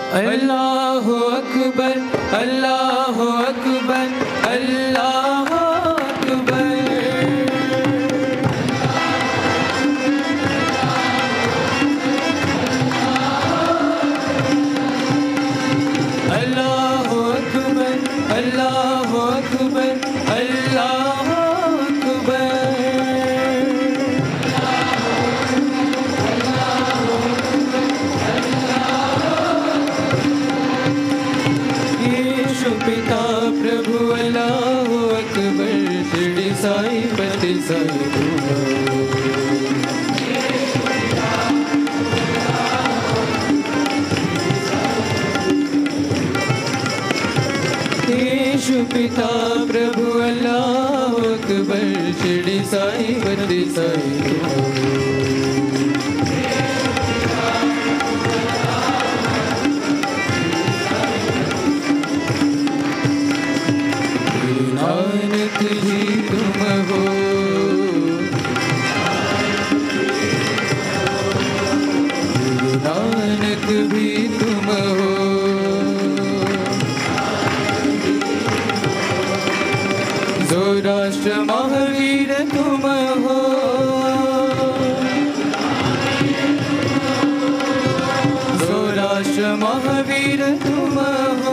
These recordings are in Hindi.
अल्लाहु अकबर, अल्लाहु अकबर, अल्लाहु अकबर। अल्लाहु अकबर, अल्लाहु अकबर, अल्लाहु अकबर। यीशु पिता प्रभु अल्लाहु अकबर, शिरडी साईं पति साईं बोलो। यीशु पिता प्रभु अल्लाहु अकबर, शिरडी साईं पति साईं बोलो। नानक ही तुम हो, गुरु नानक भी तुम हो, सौराष्ट्र महावीर तुम हो, सौराष्ट्र महावीर तुम हो।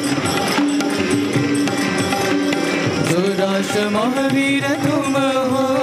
महावीर तुम हो,